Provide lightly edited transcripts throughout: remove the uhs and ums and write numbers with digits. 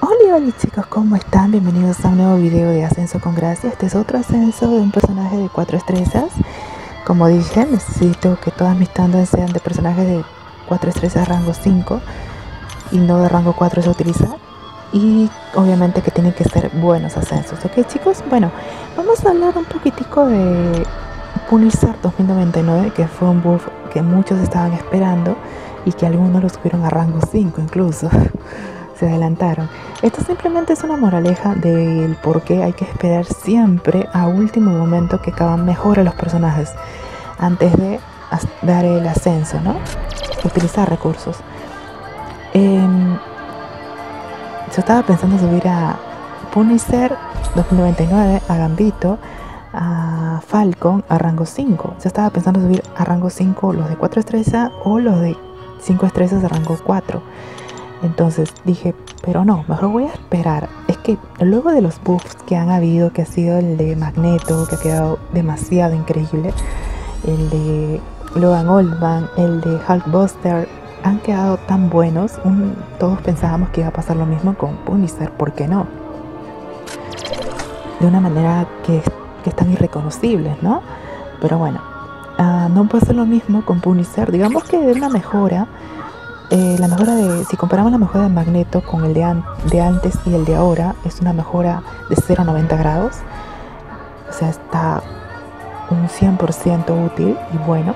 Hola chicos, ¿cómo están? Bienvenidos a un nuevo video de Ascenso con Gracia. Este es otro ascenso de un personaje de 4 estrellas. Como dije, necesito que todas mis tandas sean de personajes de 4 estrellas rango 5 y no de rango 4 a utilizar. Y obviamente que tienen que ser buenos ascensos, ¿ok chicos? Bueno, vamos a hablar un poquitico de Punisher 2099, que fue un buff que muchos estaban esperando y que algunos lo subieron a rango 5 incluso. Se adelantaron. Esto simplemente es una moraleja del por qué hay que esperar siempre a último momento que acaban mejor a los personajes antes de dar el ascenso, ¿no? Utilizar recursos. Yo estaba pensando subir a Punisher 2099, a Gambito, a Falcon a rango 5. Yo estaba pensando subir a rango 5 los de 4 estrellas o los de 5 estrellas a rango 4. Entonces dije, pero no, mejor voy a esperar. Es que luego de los buffs que han habido, que ha sido el de Magneto, que ha quedado demasiado increíble, el de Logan Oldman, el de Hulkbuster, han quedado tan buenos. Todos pensábamos que iba a pasar lo mismo con Punisher, ¿por qué no? De una manera que están irreconocibles, ¿no? Pero bueno, no puede ser lo mismo con Punisher. Digamos que de una mejora. La mejora si comparamos la mejora de Magneto con el de antes y el de ahora, es una mejora de 0 a 90 grados. O sea, está un 100% útil y bueno.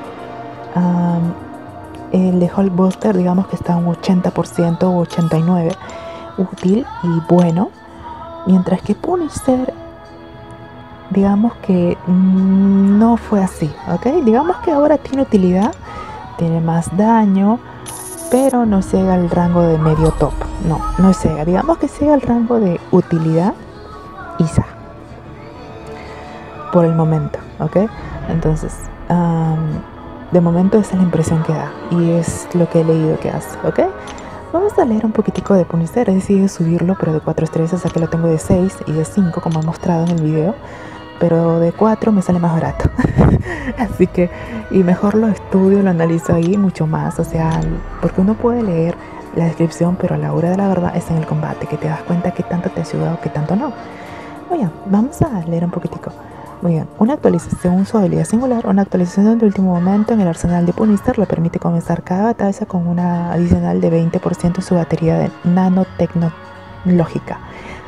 El de Hulkbuster, digamos que está un 80% o 89% útil y bueno. Mientras que Punisher, digamos que no fue así, ¿ok? Digamos que ahora tiene utilidad, tiene más daño, pero no llega al rango de medio top. No llega. Digamos que llega al rango de utilidad ISA por el momento, ¿ok? Entonces, de momento esa es la impresión que da y es lo que he leído que hace, ¿ok? Vamos a leer un poquitico de Punisher. He decidido subirlo, pero de 4 estrellas, ya que lo tengo de 6 y de 5, como he mostrado en el video. Pero de 4 me sale más barato. Así que, y mejor lo estudio, lo analizo ahí mucho más. O sea, porque uno puede leer la descripción, pero a la hora de la verdad es en el combate, que te das cuenta que tanto te ha ayudado, que tanto no. Muy bien, vamos a leer un poquitico. Muy bien, una actualización, su habilidad singular, una actualización de último momento en el arsenal de Punisher le permite comenzar cada batalla con una adicional de 20% en su batería de nanotecnológica.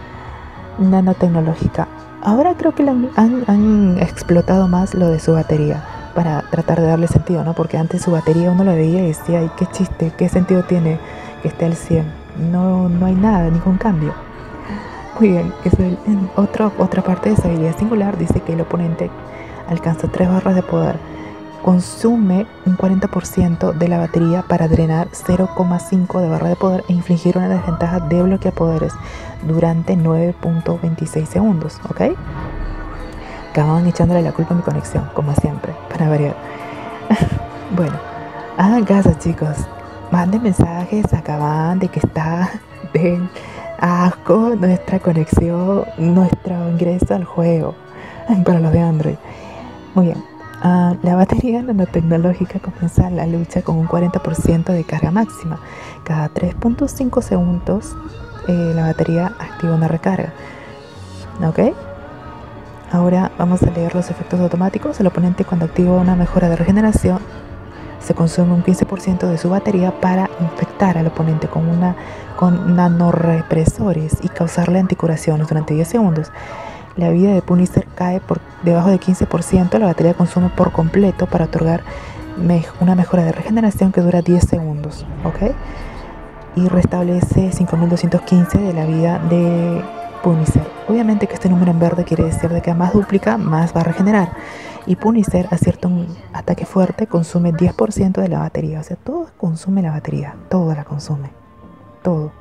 Ahora creo que han explotado más lo de su batería para tratar de darle sentido, ¿no? Porque antes su batería uno lo veía y decía, ay, qué chiste, qué sentido tiene que esté al 100. No hay nada, ningún cambio. Muy bien, otra parte de esa habilidad singular dice que el oponente alcanza 3 barras de poder. Consume un 40% de la batería para drenar 0,5 de barra de poder e infligir una desventaja de bloqueapoderes durante 9.26 segundos, ¿ok? Acaban echándole la culpa a mi conexión, como siempre, para variar. Bueno, hagan caso chicos, manden mensajes, acaban de que está del asco nuestra conexión, nuestro ingreso al juego, para los de Android. Muy bien. La batería nanotecnológica comienza la lucha con un 40% de carga máxima. Cada 3.5 segundos la batería activa una recarga. ¿Ok? Ahora vamos a leer los efectos automáticos. El oponente, cuando activa una mejora de regeneración, se consume un 15% de su batería para infectar al oponente con nanorepresores y causarle anticuraciones durante 10 segundos. La vida de Punisher cae por debajo de 15%, la batería consume por completo para otorgar una mejora de regeneración que dura 10 segundos, ¿ok? Y restablece 5215 de la vida de Punisher. Obviamente que este número en verde quiere decir de que a más duplica, más va a regenerar. Y Punisher, acierta un ataque fuerte, consume 10% de la batería. O sea, todo consume la batería, todo la consume, todo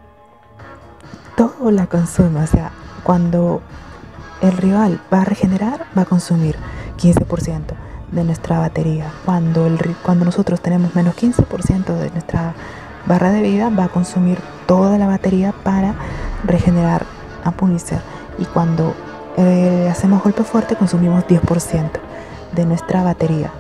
la consume. O sea, cuando el rival va a regenerar, va a consumir 15% de nuestra batería. Cuando nosotros tenemos menos 15% de nuestra barra de vida, va a consumir toda la batería para regenerar a Punisher. Y cuando hacemos golpe fuerte, consumimos 10% de nuestra batería.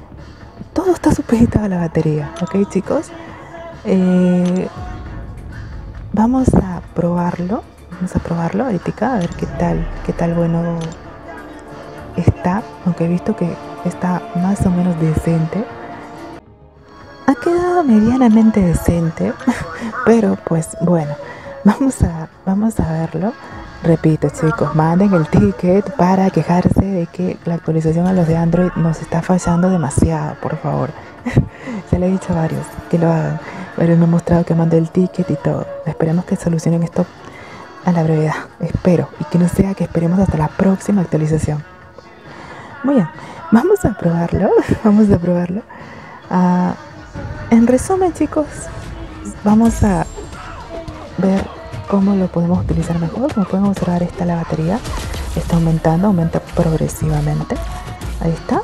Todo está supeditado a la batería, ¿ok chicos? vamos a probarlo. Vamos a probarlo ahorita a ver qué tal bueno está, aunque he visto que está más o menos decente. Ha quedado medianamente decente, pero pues bueno, vamos a verlo. Repito, chicos, manden el ticket para quejarse de que la actualización a los de Android nos está fallando demasiado, por favor. Se le he dicho a varios que lo hagan. Varios me han mostrado que mande el ticket y todo. Esperemos que solucionen esto a la brevedad. Espero. Y que no sea que esperemos hasta la próxima actualización. Muy bien. Vamos a probarlo. Vamos a probarlo. En resumen, chicos, vamos a ver cómo lo podemos utilizar mejor. Como pueden observar, está la batería. Está aumentando. Aumenta progresivamente. Ahí está.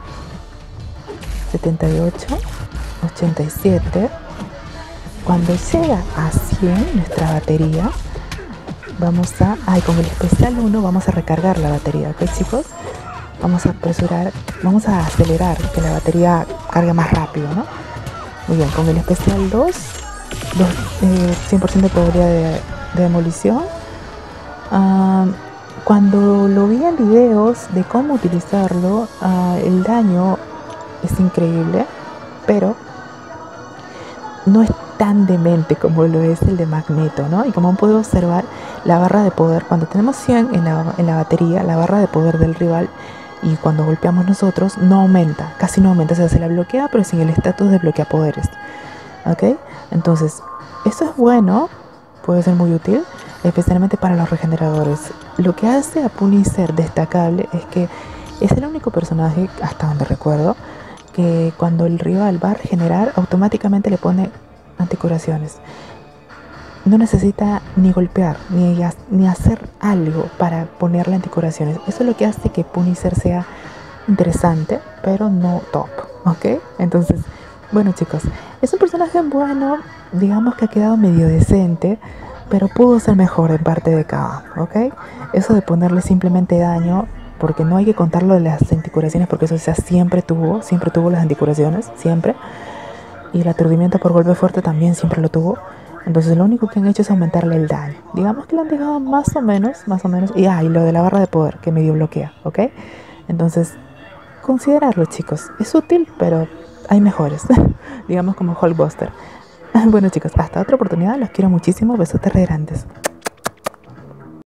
78. 87. Cuando llega a 100 nuestra batería, vamos a... con el especial 1 vamos a recargar la batería, ¿ok, chicos? Vamos a apresurar, vamos a acelerar que la batería cargue más rápido, ¿no? Muy bien, con el especial 2, 100% de probabilidad de demolición. Cuando lo vi en videos de cómo utilizarlo, el daño es increíble, pero no es tan demente como lo es el de Magneto, ¿no? Y como puedo observar, la barra de poder, cuando tenemos 100 en la batería, la barra de poder del rival, y cuando golpeamos nosotros, no aumenta, casi no aumenta, o sea, se la bloquea, pero sin el estatus de bloquea poderes, ¿ok? Entonces, eso es bueno, puede ser muy útil, especialmente para los regeneradores. Lo que hace a Punisher destacable es que es el único personaje, hasta donde recuerdo, que cuando el rival va a regenerar, automáticamente le pone anticuraciones. No necesita ni golpear, ni hacer algo para ponerle anticuraciones. Eso es lo que hace que Punisher sea interesante, pero no top, ¿ok? Entonces, bueno, chicos, es un personaje bueno, digamos que ha quedado medio decente, pero pudo ser mejor en parte de cada, ¿ok? Eso de ponerle simplemente daño, porque no hay que contarlo de las anticuraciones, porque eso, o sea, siempre tuvo las anticuraciones, siempre. Y el aturdimiento por golpe fuerte también siempre lo tuvo. Entonces lo único que han hecho es aumentarle el daño. Digamos que lo han dejado más o menos. Y lo de la barra de poder, que medio bloquea, ¿ok? Entonces, considerarlo, chicos. Es útil, pero hay mejores. Digamos como Hulkbuster. Bueno, chicos, hasta otra oportunidad. Los quiero muchísimo. Besotes re grandes.